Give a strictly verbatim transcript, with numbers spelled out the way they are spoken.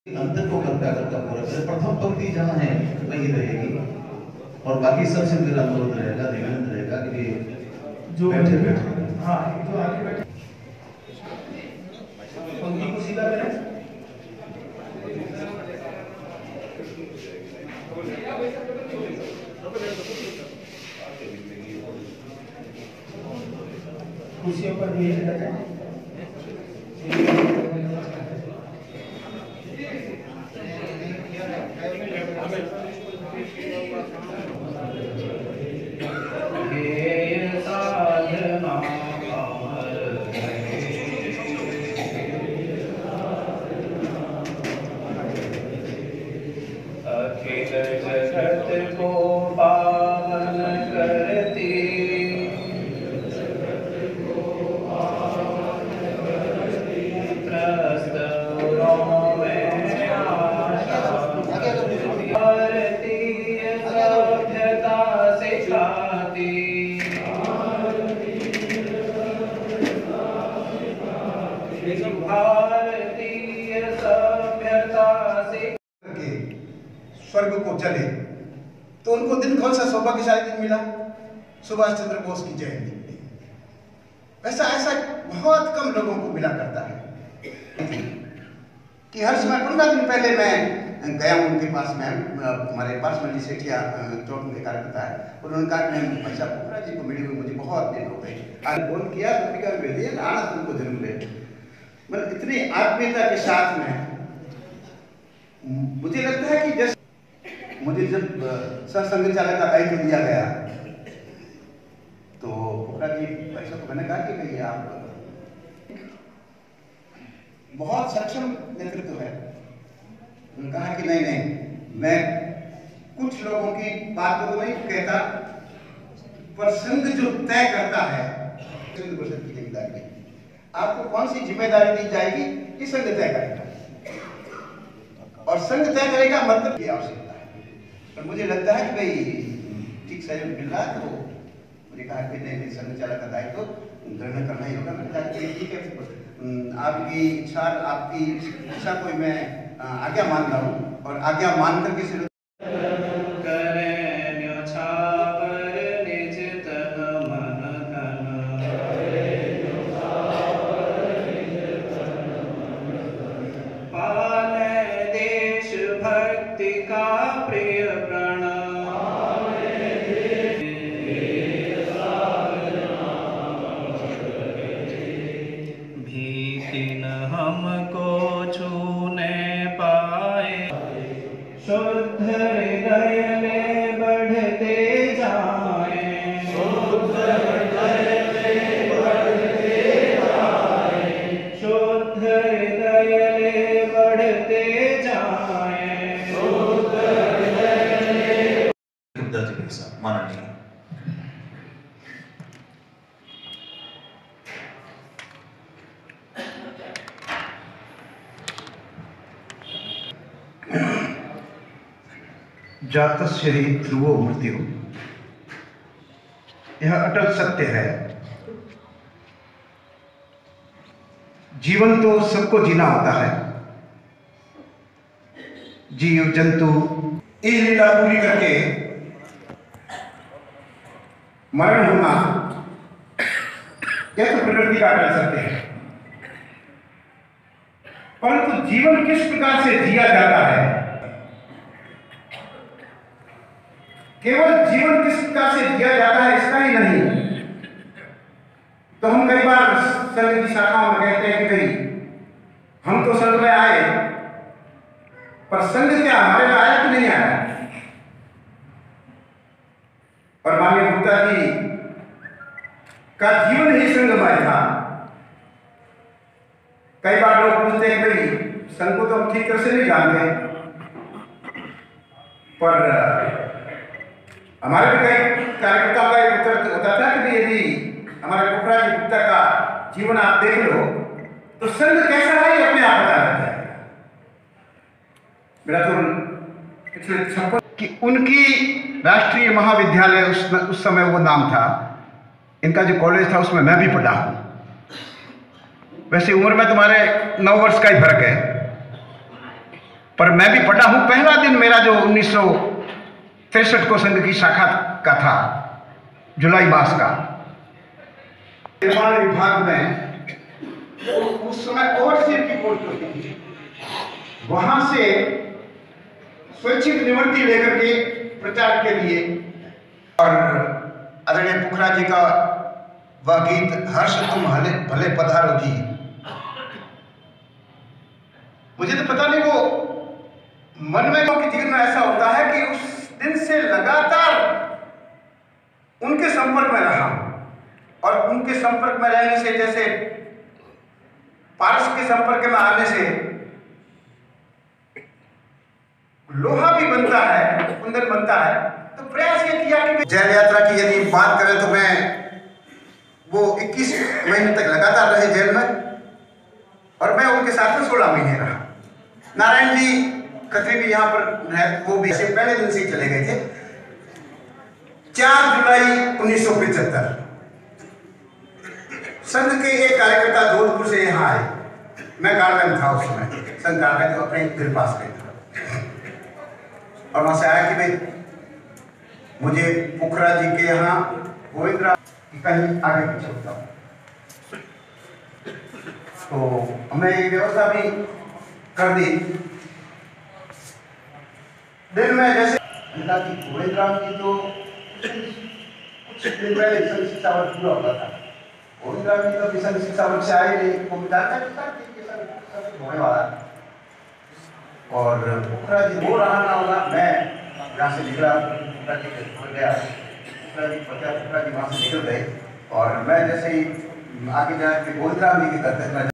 अंतर को करता करता पूरा प्रथम पंक्ति जहाँ है वही रहेगी और बाकी सबसे मेरा अनुरोध रहेगा, निवेदन रहेगा कि जो बैठे बैठे हाँ जो आगे बैठे पंक्ति को सीधा करें। कुर्सियों पर भी जाए जगत को पावन करती त्रस्तों में आशा भारतीय सभ्यता सिखाती भारतीय सभ्यता सिखाती स्वर्ग को चले तो उनको दिन कौन सा सौभाग्यशाली दिन मिला? सुभाष चंद्र बोस की जयंती। वैसा ऐसा बहुत कम लोगों को मिला करता है कि हर समय पंद्रह दिन पहले मैं गया उनके पास में, हमारे पास में सेठिया चौक में कार्यकर्ता है, और उन्होंने कहा कि मैं भाई साहब पोखरा जी को मिली हुई मुझे बहुत दिन हो गए, आज फोन किया पत्रिका में भेजिए आना तुमको जरूर ले। मतलब इतनी आत्मीयता के साथ में मुझे लगता है कि जैसे मुझे जब सरसंघ चालक का दायित्व दिया गया तो पोखरा जी भाई साहब को मैंने कहा कि भैया आप बहुत सक्षम नेतृत्व है। उन्होंने कहा कि नहीं नहीं मैं कुछ लोगों की बात को तो नहीं कहता, पर संघ जो तय करता है संघ परिषद की जिम्मेदारी है, आपको कौन सी जिम्मेदारी दी जाएगी ये संघ तय करेगा, और संघ तय करेगा मतलब ये आवश्यकता है। पर मुझे लगता है कि भाई ठीक सहयोग मिल रहा है, तो मुझे कहा कि नहीं नहीं संघ चालक का दायित्व ग्रहण करना ही होगा। मैंने कहा कि ठीक है, आपकी इच्छा आपकी इच्छा को मैं आज्ञा मान रहा हूँ, और आज्ञा मान करके का प्रिय प्रण भीति न हमको छूने पाए, शुद्ध हृदय में बढ़ते जाए, शुद्ध हृदय में बढ़ते जाए, शुद्ध हृदय में बढ़ते जाए। माननीय जातस्य ध्रुवो मृत्यु, यह अटल सत्य है। जीवन तो सबको जीना होता है, जीव जंतु ये लीला पूरी करके मरण होना यह तो प्रकृति का कर सकते हैं, परंतु जीवन किस प्रकार से जिया जाता है, केवल जीवन किस प्रकार से जिया जाता है इसका ही नहीं, तो हम कई बार संघ की शाखाओं में कहते हैं कि भाई हम तो संघ में आए, पर संघ क्या हमारे में आया कि नहीं आया? और माननीय गुप्ता जी का जीवन ही संघमय था। कई बार लोग पूछते हैं भाई संघ को तो हम ठीक तरह से नहीं जानते, पर हमारे भी कई कार्यकर्ताओं का एक उत्तर होता था कि यदि हमारे पोखरा जी गुप्ता का जीवन आप देख लो तो संघ कैसा है ये अपने आप पता लग जाएगा। मेरा तो पिछले छप्पन कि उनकी राष्ट्रीय महाविद्यालय उस उस समय वो नाम था, इनका जो कॉलेज था उसमें मैं भी पढ़ा हूँ। वैसे उम्र में तुम्हारे नौ वर्ष का ही फर्क है, पर मैं भी पढ़ा हूं। पहला दिन मेरा जो उन्नीस सौ तिरसठ को संघ की शाखा का था, जुलाई मास का, निर्माण विभाग में उस समय ओवरसीयर की पोस्ट होती थी। वहां से स्वैच्छिक निवृत्ति लेकर के प्रचार के लिए, और आदरणीय पुखरा जी का वह गीत हर्ष तुम भले भले पधारो जी, मुझे तो पता नहीं वो मन में के जीवन में ऐसा होता है कि उस दिन से लगातार उनके संपर्क में रहा, और उनके संपर्क में रहने से, जैसे पारस के संपर्क में आने से लोहा भी बनता है, कुंदन बनता है। तो प्रयास ये किया कि जैन यात्रा की यदि बात करें तो मैं वो इक्कीस महीने तक लगातार रहे जेल में, और मैं उनके साथ में सोलह महीने रहा। नारायण जी खत्री भी यहाँ पर है, वो भी ऐसे पहले दिन से ही चले गए थे। चार जुलाई उन्नीस सौ पिछहत्तर संघ के एक कार्यकर्ता जोधपुर से यहाँ आए। मैं कार्यालय में था उस समय, संघ कार्यालय तो अपने दिल पास में था, और वहां से आया कि भाई मुझे पुखरा जी के यहाँ गोविंद राम कहीं आगे पीछे होता हूँ, तो हमने ये व्यवस्था भी कर दी। दिन में जैसे गोविंद राम जी तो कुछ दिन पहले विषम शिक्षा वर्ष पूरा होता था, गोविंद राम जी तो विषम शिक्षा वर्ष से आए नहीं, वो विधान होने वाला, और पुखरा जी हो रहा ना होगा, मैं यहाँ से निकला, पुखरा जी के गया, पुखरा जी पुखरा जी वहाँ से निकल गए, और मैं जैसे ही आगे जाके गोविंद राम जी के करते